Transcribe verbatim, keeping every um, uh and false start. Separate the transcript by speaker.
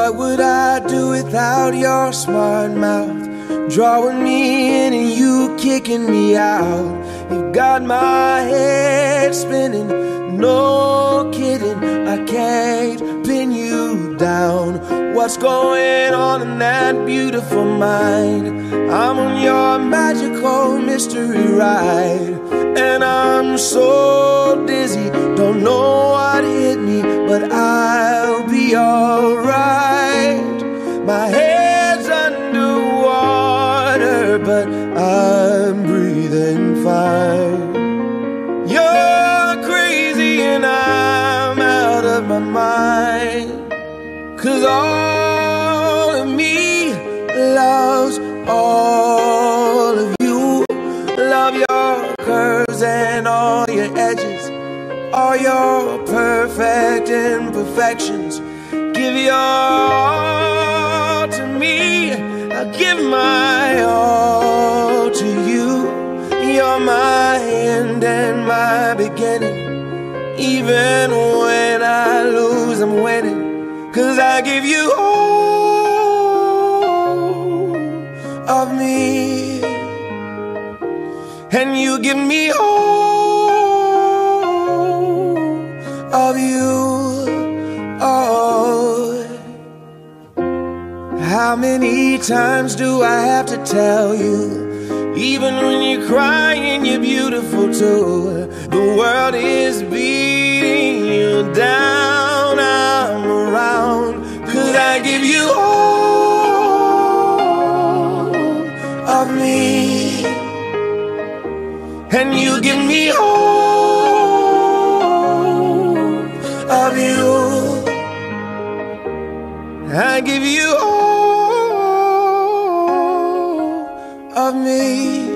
Speaker 1: What would I do without your smart mouth? Drawing me in and you kicking me out. You've got my head spinning, no kidding. I can't pin you down. What's going on in that beautiful mind? I'm on your magical mystery ride, and I'm so dizzy, don't know what hit me, but I'll be alright. My head's underwater, but I'm breathing fine. You're crazy and I'm out of my mind, 'cause all of me loves all of you. Love your curves and all your edges, all your perfect imperfections. Give your all to me, I'll give my all to you. You're my end and my beginning. Even when I lose, I'm winning, 'cause I give you all of me, and you give me all of you. Oh, how many times do I have to tell you? Even when you're crying, you're beautiful too. The world is beating you down, I'm around, 'cause I give you all of me, and you give me all of you. I give you all of me.